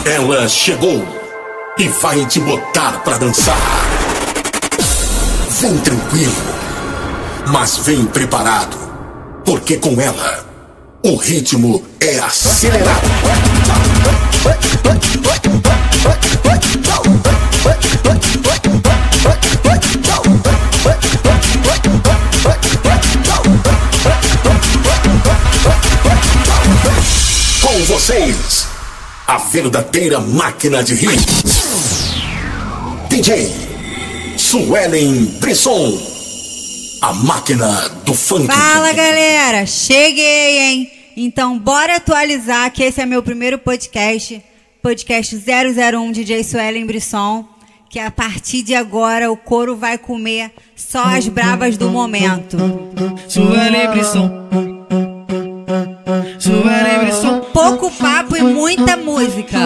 Ela chegou e vai te botar pra dançar. Vem tranquilo, mas vem preparado, porque com ela o ritmo é acelerado. Com vocês, a verdadeira máquina de hits, DJ Suelen Brisson, a máquina do funk. Fala, galera, cheguei, hein? Então bora atualizar que esse é meu primeiro podcast 001 DJ Suelen Brisson, que a partir de agora o couro vai comer só as brabas do momento. Suelen Brisson, Suelen Brisson. Pouco papo e muita música.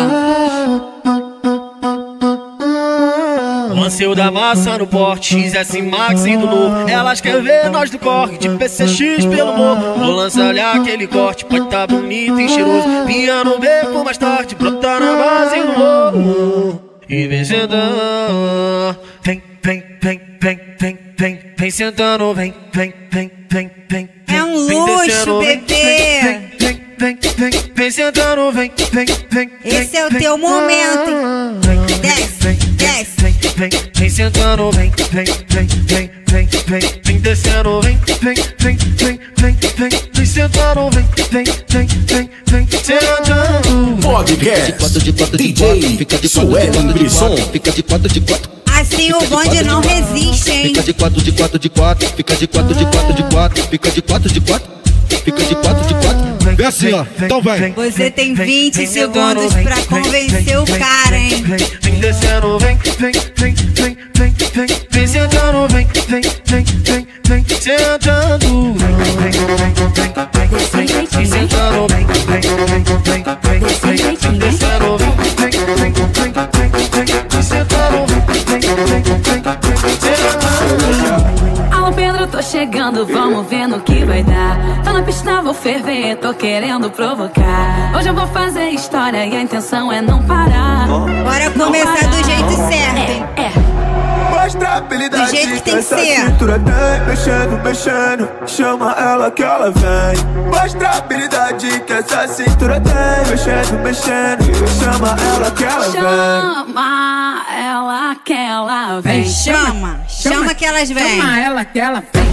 Lanceu da massa no porte, XS Max indo novo. Elas querem ver nós do corre, de PCX pelo morro. Vou lançar aquele corte, pode tá bonito e cheiroso. Vinha no beco mais tarde, brotar na base do morro. E vem sentando, vem, vem, vem, vem, vem, vem, vem sentando, vem, vem, vem, vem, vem. É um luxo, bebê. Vem sentando, vem, vem, vem. Esse é o teu momento. Desce, desce. Vem sentando, vem, vem, vem, vem, vem, vem, vem descendo, vem, vem, vem, vem, vem, vem, vem sentando, vem, vem, vem, vem, vem, sentando. Podcast DJ Suelen Brisson. Fica de quatro de quatro. Assim o bonde não resiste, hein? Fica de quatro de quatro de quatro. Fica de quatro de quatro de quatro. Fica de quatro de quatro. Fica de quatro de quatro. Vem assim, ó. Então vai. Você tem 20 segundos pra convencer o cara, hein? Vem descendo, vem, vem, vem, vem, vem, vem, vem sentando, vem, vem, vem, vem, vem, sentando. Vem, vem, vem, vem, vem, vem sentando, vem, vem, vem, vem, vem, vem, vem descendo, vem, vem, vem, vem, vem, vem sentando, vem, vem, vem, vem, vem sentando. Alô Pedro, tô chegando, vamos ver no que vai dar. Tá na pista, vou ferver, tô querendo provocar. Hoje eu vou fazer história e a intenção é não parar. Bora começar do jeito certo, hein? Mostra a habilidade Do jeito que tem que essa ser. cintura tem. Mexendo, mexendo, chama ela que ela vem. Mostra a habilidade que essa cintura tem. Mexendo, mexendo, chama ela que ela vem. Chama ela que ela vem. Chama que elas vêm. Chama ela que ela vem.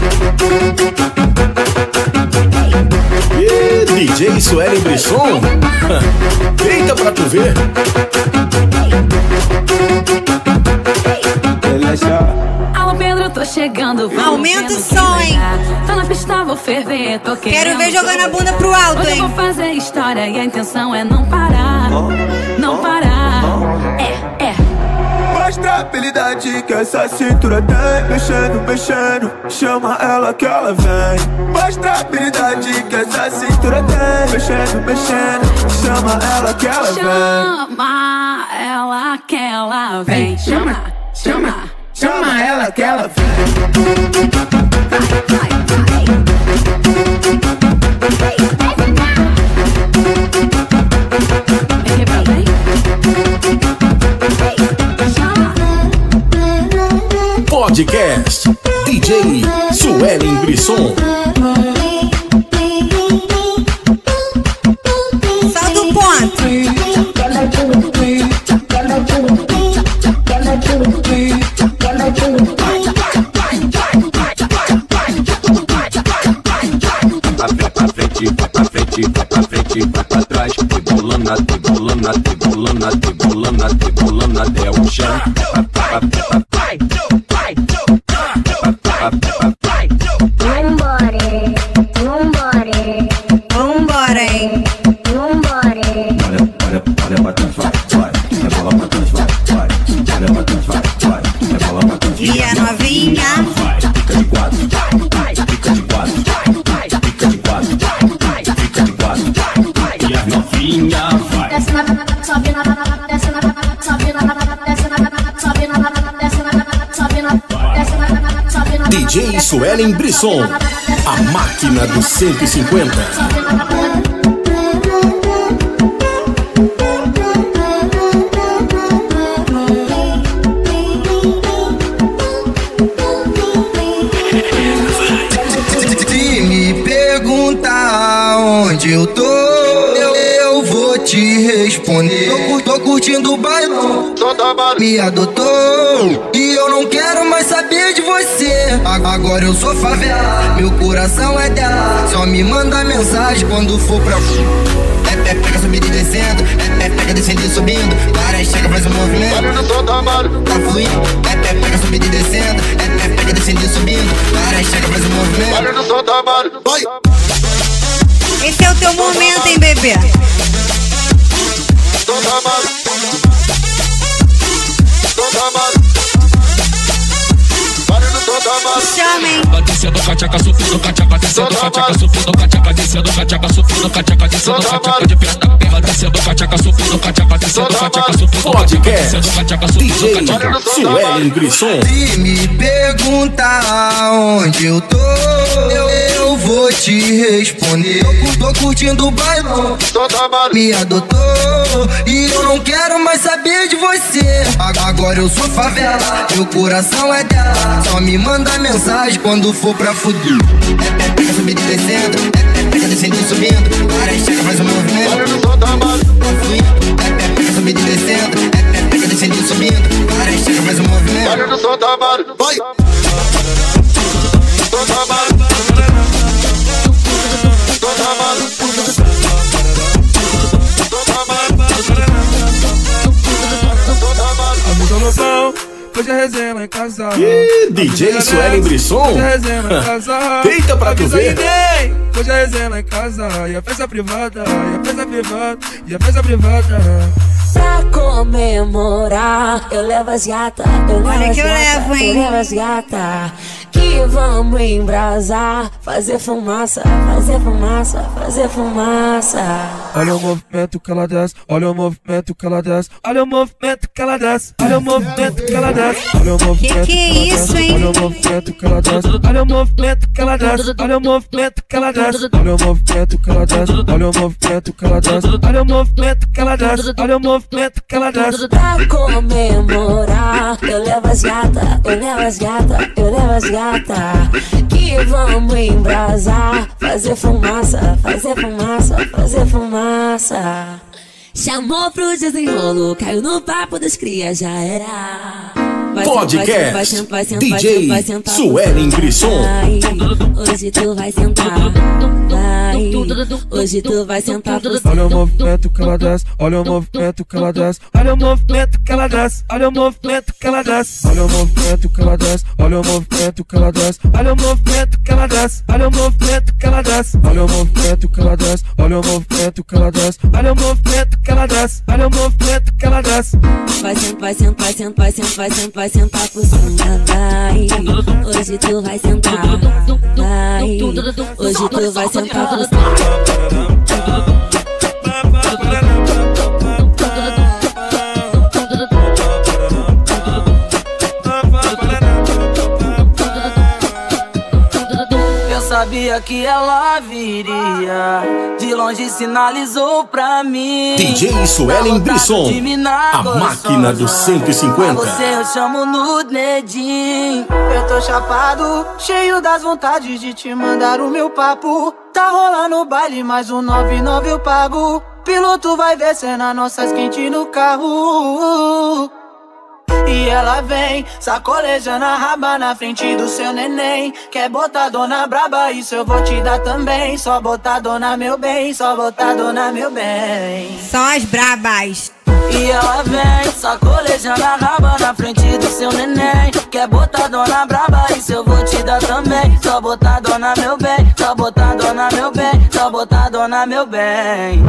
E DJ Suelen Brisson. Deita pra tu ver. Alô Pedro, tô chegando, vamos Aumenta ver o no que som, vai hein? dar. Tá na pista, vou ferver, tô querendo Quero ver jogando a bunda pro alto, Hoje eu hein? vou fazer história e a intenção é não parar. Não parar. Mostra a habilidade que essa cintura tem. Mexendo, mexendo, chama ela que ela vem. Mostra a habilidade que essa cintura tem. Mexendo, mexendo, chama ela que ela vem. Chama ela que ela vem. Chama ela que ela vem. Podcast DJ Suelen Brisson. Solta o ponto. Pra frente, vai pra trás, rebolando até o chão. Vambora, hein? Olha pra trás, vai, rebola pra trás, vai, olha pra trás, vai, rebola pra trás. E a novinha? Fica de quatro, fica de quatro, fica de quatro, fica de quatro. E a novinha vai. Desce na sobe na desce na sobe na desce na sobe na desce na sobe na DJ Suelen Brisson, a máquina dos 150. te responder. Tô curtindo o bailão, me adotou e eu não quero mais saber de você. Agora eu sou favela, meu coração é dela. Só me manda mensagem quando for pra... Pega subindo e descendo, pega descendo e subindo. Para, chega, faz um movimento, tá fluindo. Pega subindo e descendo, pega descendo e subindo. Para, chega, faz um movimento. Vai! Esse é o teu momento, hein, bebê? Chamem. Descendo cachaca, subindo cachaca, descendo cachaca, subindo cachaca, descendo cachaca, subindo cachaca, descendo cachaca de pé da perna, descendo cachaca, subindo cachaca, descendo cachaca, subindo Podcast cachaca, DJ Suelen Brisson. Se me perguntar onde eu tô, eu vou te responder. Tô curtindo o bailão, me adotou e eu não quero mais saber de você. Agora eu sou favela, meu coração é dela. Só me manda mensagem quando for pra fuder. Pega subindo e descendo, pega descendo e subindo. Para, chega, faz um movimento, tá fluindo. Pega subindo e descendo, pega descendo e subindo. Para, chega, faz um movimento. Vai! Amuda no pão, hoje é resenha lá em casa. DJ Suelen Brisson. Hoje é resenha lá em casa. Deita pra tu ver. Hoje é resenha lá em casa. E a festa privada, e a festa privada, e a festa privada. Pra comemorar, eu levo as gatas, eu levo Olha as que eu levo, gatas, hein? eu levo as gatas. Que vamos embrasar, fazer fumaça, fazer fumaça, fazer fumaça. Olha o movimento que ela desce, olha o movimento que ela desce, olha o movimento que ela desce, olha o movimento que ela desce, olha o movimento Que é isso, hein? olha o movimento que ela desce, olha o movimento que ela desce, olha o movimento que ela desce, olha o movimento que ela desce, olha o movimento que ela desce, olha o movimento que ela desce, olha o movimento que ela desce. Pra comemorar, eu levo as gatas, eu levo as gatas, eu levo as gatas. Que vamos embrasar, fazer fumaça, fazer fumaça, fazer fumaça. Chamou pro desenrolo, caiu no papo dos cria, já era. Podcast DJ Suelen Brisson. Hoje tu vai sentar, vai. Hoje tu vai sentar. Olha o movimento que ela desce, olha o movimento que ela desce, olha o movimento que ela desce, olha o movimento que ela desce, olha o movimento que ela desce, olha o movimento que ela desce, olha o movimento que ela desce, olha o movimento que ela desce, olha o movimento que ela desce, olha o movimento que ela desce, olha o movimento que ela desce, olha o movimento que ela desce. Vai sentar, vai sentar, vai sentar, vai sentar, vai sentar por cima, vai. Hoje tu vai sentar, vai. Hoje tu vai sentar por cima. Eu sabia que ela viria, de longe sinalizou pra mim. DJ Suelen Brisson, a máquina dos 150. Você eu chamo no dedinho. Eu tô chapado, cheio das vontades de te mandar o meu papo. Tá rolando o baile, mais um 99 eu pago. Piloto vai ver cena nossas quentes no carro. E ela vem, sacolejando a raba na frente do seu neném. Quer botar dona braba, isso eu vou te dar também. Só botar dona meu bem, só botar dona meu bem. Só as brabas. E ela vem, sacolejando a raba na frente do seu neném. Quer botar dona braba, isso eu vou te dar também. Só botar dona meu bem, só botar dona meu bem, só botar dona meu bem.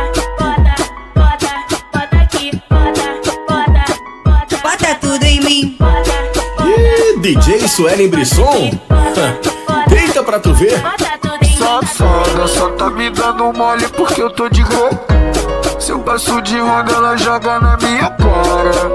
Bota tudo em mim. DJ Suelen Brisson. Deita pra tu ver. Safada, só tá me dando mole porque eu tô de gol. Se eu passo de onda, ela joga na minha cara.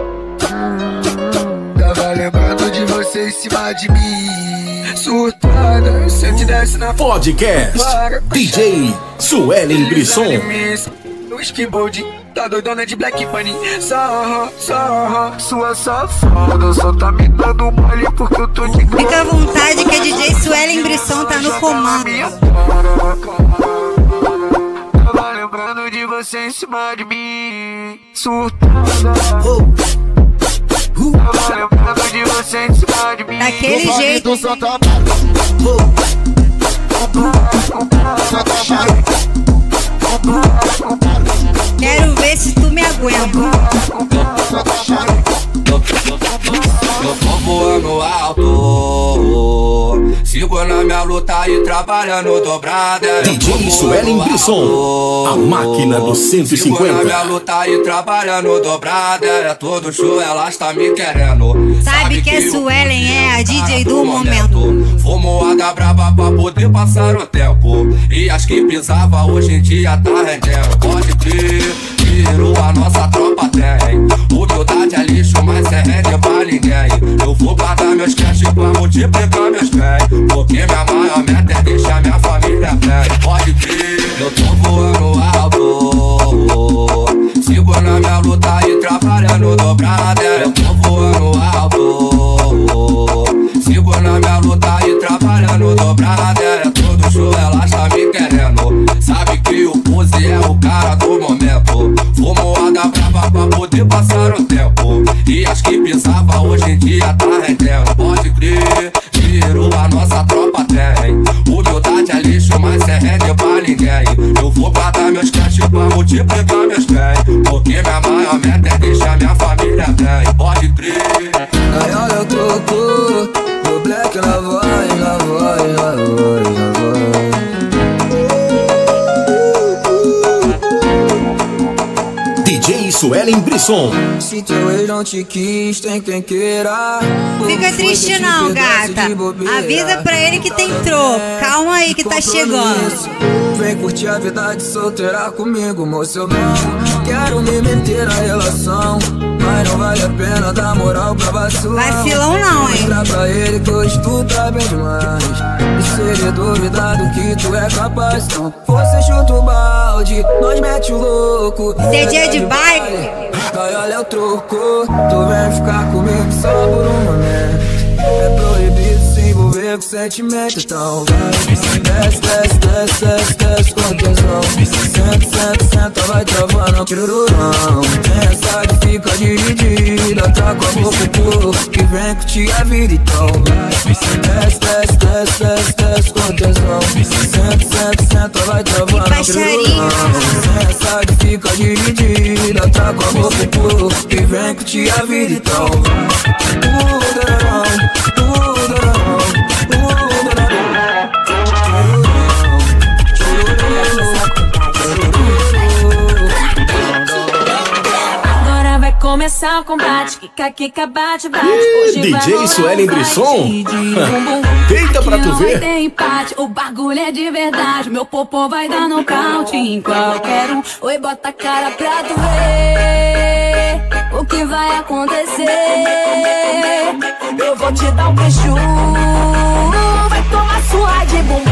Tava lembrando de você em cima de mim. Surtada, sente desce na Podcast DJ Suelen Brisson. No skateboard, tá doidona de Black Bunny. Sarra, sua safada, só tá me dando mole porque eu tô de gol. Fica à vontade que a DJ Suelen Brisson tá no comando. Tava lembrando de de você em cima de mim. Surtada. Agora eu pego de você em cima de mim. Daquele jeito. Quero ver se tu me aguenta. Eu tô voando alto, sigo na minha luta e trabalhando dobrada. DJ Suelen Brisson, a máquina do 150. Sigo na minha luta e trabalhando dobrada. É todo show, ela está me querendo. Sabe que a Suelen é a DJ do momento. Fumoada braba pra poder passar o tempo. E as que pisava hoje em dia tá rendendo. Pode crer, virou a nossa tropa tem. Humildade é lixo, mas é rende pra ninguém. Eu vou guardar meus cash pra multiplicar meus bens. Porque minha maior meta é deixar minha família bem. Pode crer, eu tô voando alto, sigo na minha luta e trabalhando dobrada. Eu tô voando alto, sigo na minha luta e trabalhando dobrada. É todo show, ela está me querendo. Sabe que o Pose é o cara do momento. Fumoada brava pra poder passar o tempo. E as que pisava hoje em dia tá rendendo. Pode crer, virou a nossa tropa tem. Humildade é lixo, mas é rende pra ninguém. Eu vou guardar meus cash pra multiplicar meus bens. Porque minha maior meta é deixar minha família bem. Pode crer. Aí olha o troco, o black lá vai, lá vai, lá vai, lá vai. DJ Suelen Brisson. Se teu ex não te quis, tem quem queira. Fica triste não, gata. Avisa pra ele que tem troco. Calma aí que tá chegando. Vem curtir a vida de solteira comigo, moço. Eu não quero me meter na relação, mas não vale a pena dar moral pra vacilar. Vacilão não, hein? Mostrar pra ele que hoje tu tá bem demais. E se ele duvidar do que tu é capaz, então você chuta o balde, nós mete o louco. Cê é dia de baile? Aí olha o troco, tu vem ficar comigo só por um momento. É proibido se envolver com sentimento, então vai. Desce, desce, desce, desce, desce com tesão. Senta, senta, senta, vai travando o pirurão. Tem essa que fica dividida, tá com a boca pro que vem curtir a vida, então vai. Desce, desce, desce, desce, desce com tesão. Senta, senta, senta, vai travando o pirurão. Tem essa que fica dividida, tá com a boca pro que vem curtir a vida, então vai. Agora vai começar o combate. Kika, bate, bate. Hoje DJ Suelen Brisson. Deita pra tu ver. Tem empate, o bagulho é de verdade. Meu popô vai dar nocaute em qualquer um. Oi, bota a cara pra tu ver o que vai acontecer. Eu vou te dar um beijo, vai tomar sua de bumbum.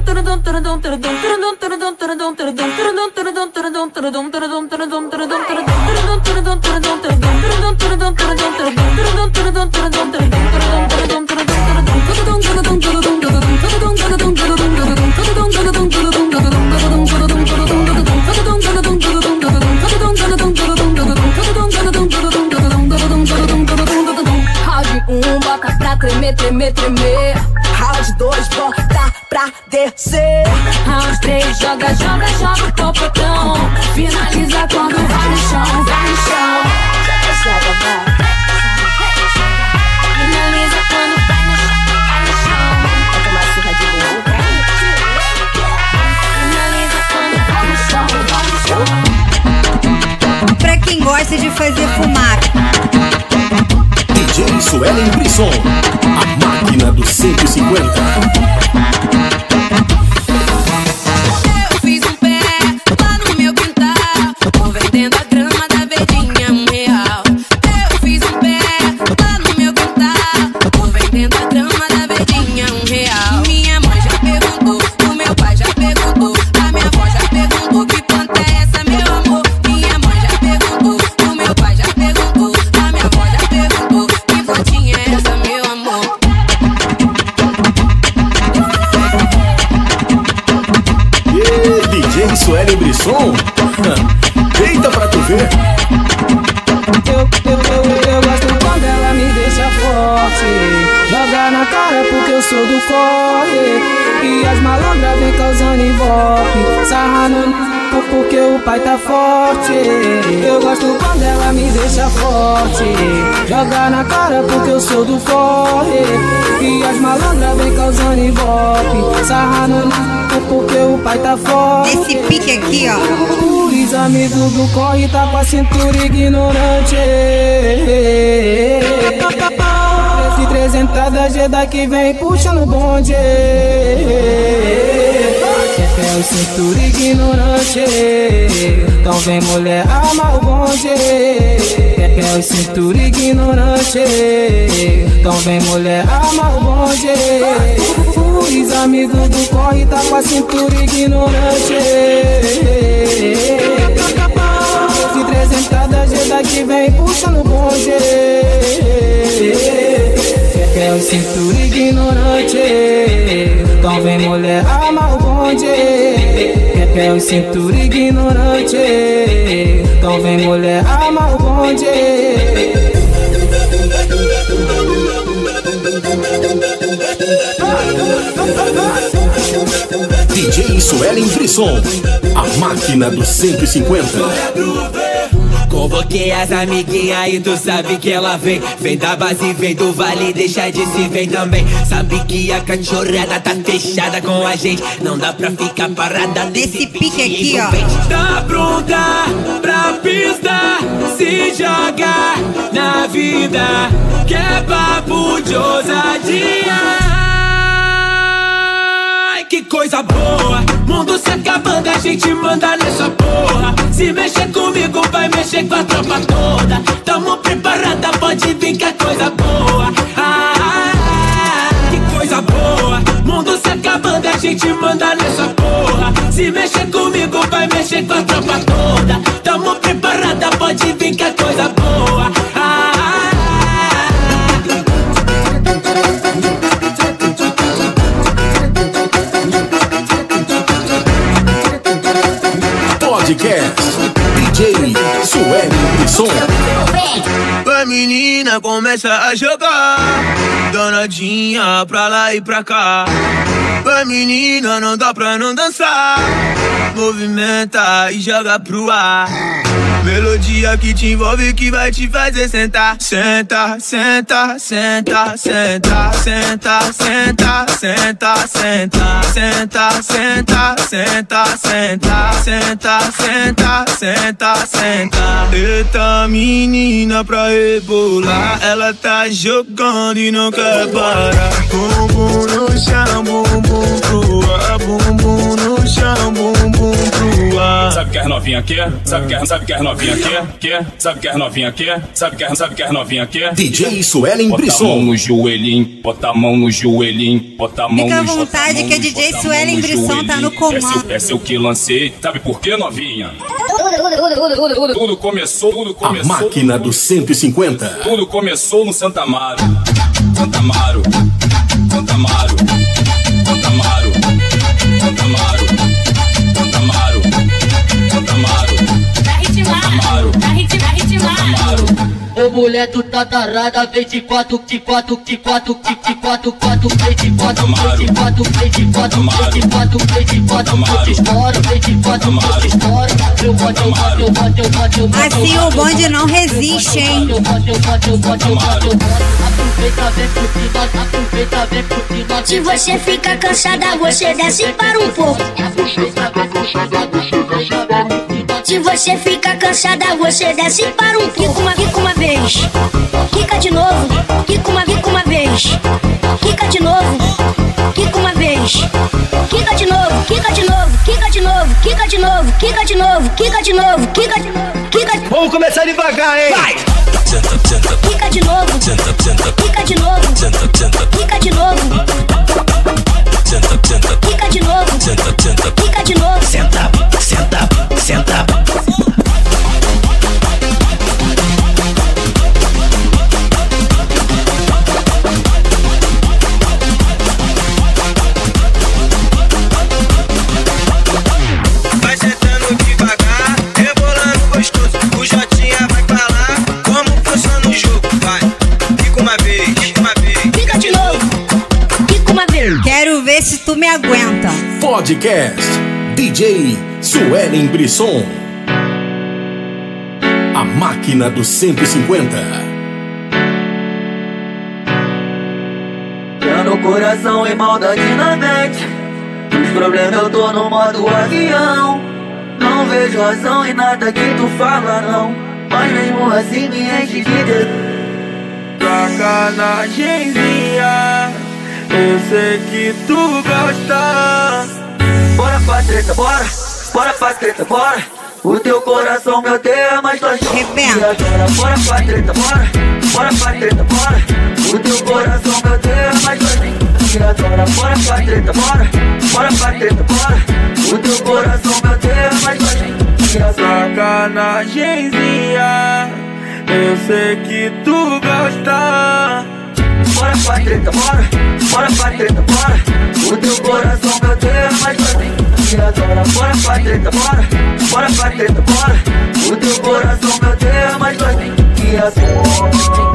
Round 1, bota pra tremer, tremer, tremer. Round 2, bota pra descer. Round 3, joga, joga, joga o popotão. Finaliza quando vai no chão, vai no chão. Joga, vai. Finaliza quando vai no chão, vai no chão. Vai tomar surra de bumbum, finaliza quando vai no chão, vai no chão. Pra quem gosta de fazer fumar. DJ Suelen Brisson, a máquina do 150. Eu fiz um pé lá no meu quintal, tô vendendo a grama da verdinha R$1. Eu fiz um pé lá no meu quintal, tô vendendo a grama da verdinha R$1. Minha mãe já perguntou, o meu pai já perguntou, a minha avó já perguntou que planta é essa, meu amor. Minha mãe já perguntou, o meu pai já perguntou, a minha avó já perguntou que plantinha é essa, meu amor. ver? Eu gosto quando ela me deixa forte, joga na cara porque eu sou do corre. E as malandras vem causando ibope, sarrando porque o pai tá forte. Eu gosto quando ela me deixa forte, joga na cara porque eu sou do corre. E as malandras vem causando ibope, sarrando porque o pai tá forte. Esse pique aqui, ó. Os amigos do corre tá com a cintura ignorante. Esse 3 entradas G daqui vem puxando o bonde. É o cintura ignorante, então vem mulher amar o bonde. É o cintura ignorante, então vem mulher amar o bonde. Os amigos do corre tá com a cintura ignorante. Esse 3 entradas G daqui vem puxando o bonde. É o cintura ignorante, então vem mulher amar o bonde. É o cintura ignorante, então vem mulher amar o bonde. DJ Suelen Brisson, a máquina do 150. Convoquei as amiguinhas e tu sabe que ela vem. Vem da base, vem do vale, deixa de se vem também. Sabe que a cachorrada tá fechada com a gente, não dá pra ficar parada nesse pique aqui, ó. Tá pronta pra pista, se joga na vida, que é papo de ousadia. Que coisa boa, mundo se acabando, a gente manda nessa porra. Se mexer comigo, vai mexer com a tropa toda. Tamo preparada, pode vir que é coisa boa. Que coisa boa, mundo se acabando, a gente manda nessa porra. Se mexer comigo, vai mexer com a tropa toda. Tamo preparada, pode vir que é coisa boa. Podcast DJ Suelen Brisson. A menina começa a jogar, danadinha pra lá e pra cá. A menina não dá pra não dançar, movimenta e joga pro ar. Melodia que te envolve, que vai te fazer sentar. Senta, senta, senta, senta, senta, senta, senta, senta, senta, senta, senta, senta, senta, senta, senta, senta. Eita menina pra rebolar, ela tá jogando e não quer parar. Bumbum no chão, bumbum pro ar, bumbum no chão, bumbum pro ar. Sabe que as novinha quer? Sabe que as novinha quer? Sabe que as novinha quer? Sabe que as novinha quer? DJ Suelen Brisson. Bota a mão no joelhinho, bota a mão no joelhinho, bota a mão no joelhinho. Fica à vontade que a DJ Suelen Brisson tá no comando. Essa é o que lancei. Sabe por quê, novinha? Tudo começou. A máquina do 150. Tudo começou no Santa Amaro. Santa Amaro. Santa Amaro. Santa Amaro. Santa Amaro. Santa Amaro. Santa Amaro. Ô mulher, tu tá tarada, vem de quatro, de quatro, de quatro, de quatro, quatro, vem de quatro, vem de quatro, vem de quatro, vem de quatro, vem de quatro, eu te estouro, vem de quatro, eu te estouro. Eu boto, eu boto, eu boto, eu boto, eu boto. Assim o bonde não resiste, hein? Eu boto, eu boto, eu boto, eu boto, eu boto. Aproveita, vem pro final, aproveita, vem pro final. Se você fica cansada, você desce para um pouco. Aproveita, vem pro final, aproveita, vem pro final. Se você fica cansada, você desce para um pouco. Quica uma vez, quica de novo, quica uma vez, quica de novo, quica uma vez, quica de novo, quica de novo, quica de novo, quica de novo, quica de novo, quica de novo, quica de novo, quica de novo. Vamos começar devagar, hein? Vai! Quica de novo, quica de novo, quica de novo, quica de novo, quica de novo. Senta, senta, senta. Vai sentando devagar, rebolando gostoso. O me aguenta. Podcast DJ Suelen Brisson. A máquina do 150. No coração e maldade na mente. Os problemas eu tô no modo avião. Não vejo razão em nada que tu fala não. Mas mesmo assim me enche de sacanagemzinha. Eu sei que tu gosta. Bora pra treta, bora. Bora pra treta, bora. O teu coração me odeia, mas tua gente me adora. Bora pra treta, bora. Bora pra treta, bora. O teu coração me odeia, mas tua gente me adora. Bora pra treta, bora. Bora pra treta, bora. O teu coração me odeia, mas tua gente me adora. Sacanagemzinha. Eu sei que tu gosta. Bora pra treta, bora. Bora pra treta, bora. O teu coração me odeia, mas tua gente me adora. Bora pra treta, bora. Bora pra treta, bora. O teu coração me odeia, mas tua gente me adora.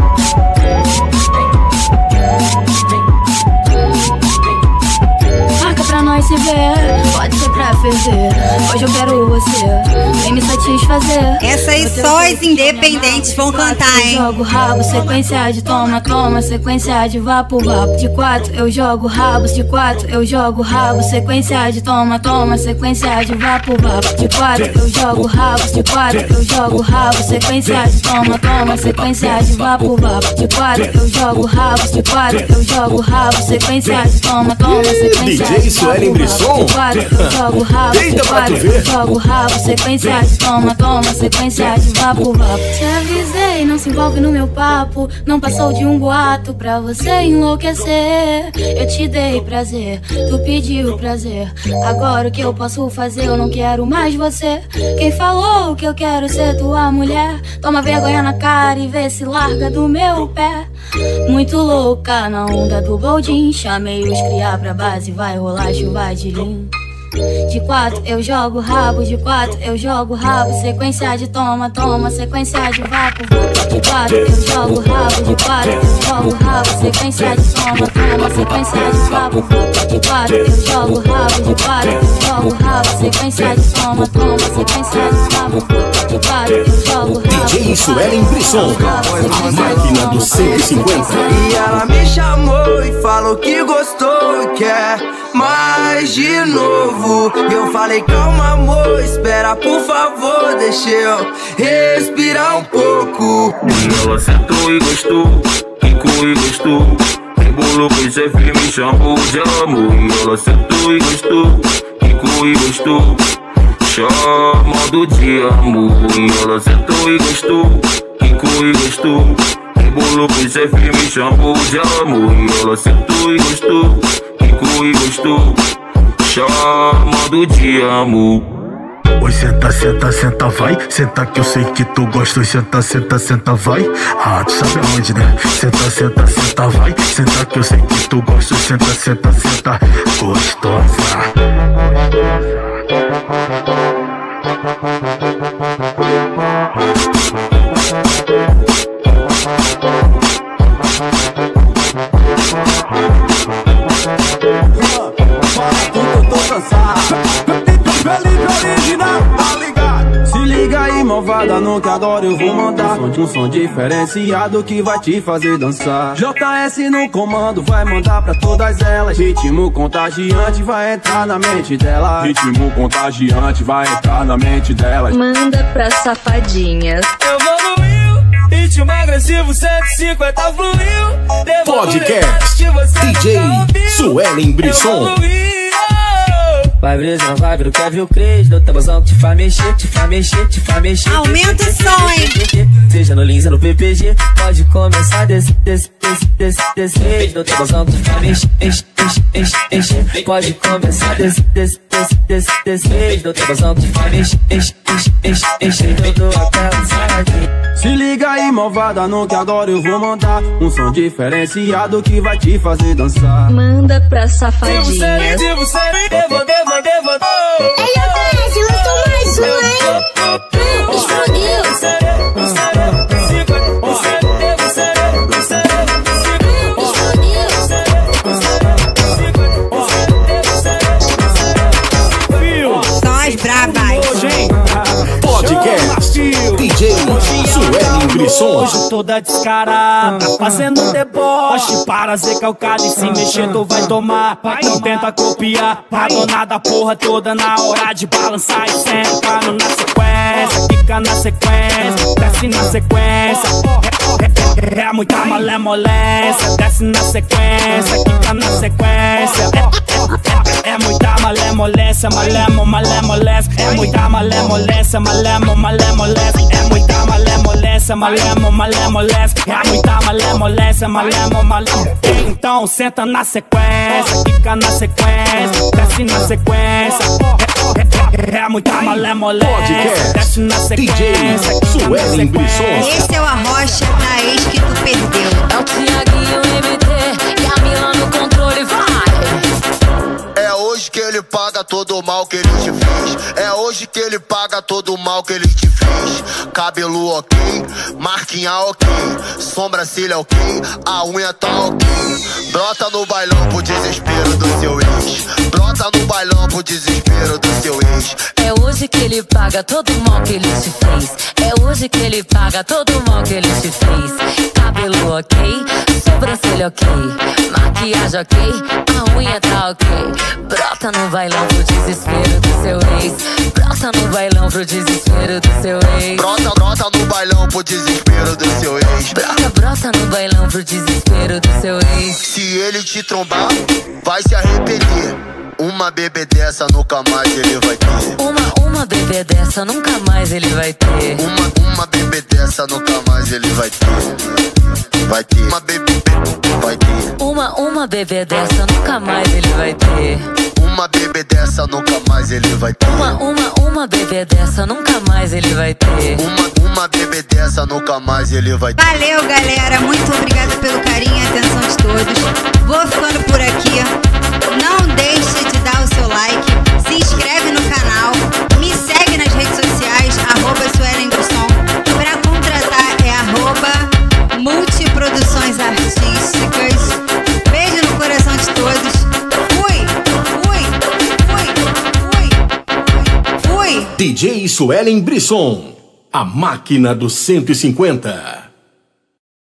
Marca pra nós se ver, pode ser pra ferver. Hoje eu quero você, vem me satisfazer. Essa aí só as independentes vão cantar, hein? Eu jogo rabo, sequência de toma, toma, sequência de vapo, vapo. De 4 eu jogo rabo, de 4 eu jogo rabo, sequência de toma, toma, sequência de vapo, vapo. De 4 eu jogo rabo, de 4 eu jogo rabo, sequência de toma, toma, sequência de vapo, vapo. De 4 eu jogo rabo, de 4 eu jogo rabo, sequência de toma, toma, sequência DJ Suelen Brisson. Eu jogo rabo, de 4 eu jogo rabo, sequência de toma, toma, sequência de vapo, vapo. Te avisei, não se envolve no meu papo. Não passou de um boato pra você enlouquecer. Eu te dei prazer, tu pediu prazer. Agora o que eu posso fazer? Eu não quero mais você. Quem falou que eu quero ser tua mulher? Toma vergonha na cara e vê se larga do meu pé. Muito louca na onda do boldin. Chamei os criar pra base, vai rolar chuva de lim. De 4 eu jogo rabo, de 4 eu jogo rabo, sequência de toma, toma, sequência de vapo, vapo. De 4 eu jogo rabo, de 4 eu jogo rabo, sequência de toma, toma, sequência de vapo, vapo. De 4 eu jogo rabo, de 4 eu jogo rabo, sequência de toma, toma, sequência de vapo, vapo. De 4 eu jogo rabo. DJ Suelen Brisson, a máquina do 150. E ela me chamou e falou que gostou e quer mais de novo. E eu falei, calma amor, espera por favor, deixa eu respirar um pouco. E ela sentou e gostou, quicou e gostou, rebolou com esse me chamou de amor. E ela sentou e gostou, quicou e gostou, chamando de amor. E ela sentou e gostou, quicou e gostou, rebolou com esse me chamou de amor. E ela sentou e gostou, quicou e gostou, chamando de amor. Oi, senta, senta, senta, vai. Senta que eu sei que tu gosta. Oi, senta, senta, senta, vai. Ah, tu sabe aonde, né? Senta, senta, senta, vai. Senta que eu sei que tu gosta. Oi, senta, senta, senta, gostosa. Se liga aí, malvada, no que agora eu vou mandar um som diferenciado que vai te fazer dançar. JS no comando, vai mandar pra todas elas. Ritmo contagiante vai entrar na mente dela. Ritmo contagiante vai entrar na mente delas. Manda pra safadinhas. Evoluiu, ritmo agressivo 150 fluiu. Podcast DJ Suelen Brisson. Vai brisa, vai pro Kevin Cres, do tabuzão que te faz mexer, te faz mexer, te faz mexer. Aumenta o som, hein? Seja no Lins ou no PPG, pode começar desse, do tabuzão que te faz mexer, enche. Pode começar desse, do tabuzão que te faz mexer, enche. Todo aquela saladinha. Se liga aí, malvada, no que agora eu vou mandar um som diferenciado que vai te fazer dançar. Manda pra safadinhas. Ei, eu conheço, lançou mais um, hein? Explodiu. Impressões. Toda descarada, fazendo deboche. Para ser calcado e se mexer tu vai tomar. Não tenta copiar, a dona da porra toda na hora de balançar e sentando na sequência. Fica na sequência, desce na sequência. É muita malemolência, desce na sequência, fica na sequência. É muita malemolência, malemolência. É muita malemolência, malemolência. É muita malemolência, malemolência. É muita malemolência, malemolência. Então senta na sequência, fica na sequência, desce na sequência. É muita malemolência, desce na sequência. Suelen Impressões. Esse é o Arrocha da ex que tu perdeu. É o Thiaguinho MT e a Mila no controle, vai! É hoje que ele paga todo o mal que ele te fez. É hoje que ele paga todo o mal que ele te fez. Cabelo ok, marquinha ok, sobrancelha ok, a unha tá ok. Brota no bailão pro desespero do seu ex. Brota no bailão pro desespero do seu ex. É hoje que ele paga todo o mal que ele te fez. É hoje que ele paga todo o mal que ele te fez. Cabelo ok, sobrancelha ok, maquiagem ok, a unha tá ok. Brota no bailão pro desespero do seu ex. Brota no bailão pro desespero do seu ex. Brota no bailão pro desespero do seu ex. Brota no bailão pro desespero do seu ex. Se ele te trombar, vai se arrepender. Uma bebê dessa nunca mais ele vai ter. Uma bebê dessa nunca mais ele vai ter. Uma bebê dessa nunca mais ele vai ter. Vai ter. Uma bebê vai ter. Uma bebê dessa nunca mais ele vai ter. Uma bebê dessa nunca mais ele vai ter. Uma bebê dessa nunca mais ele vai ter. Uma bebê dessa nunca mais ele vai ter. Valeu, galera. Muito obrigada pelo carinho e atenção de todos. Vou ficando por aqui. Não deixe de dar o seu like. Se inscreve no canal. Me segue nas redes sociais, @SuelenBrisson. Pra contratar é @Multiproduções Artísticas. Beijo no coração de todos. Fui. DJ Suelen Brisson, a máquina do 150.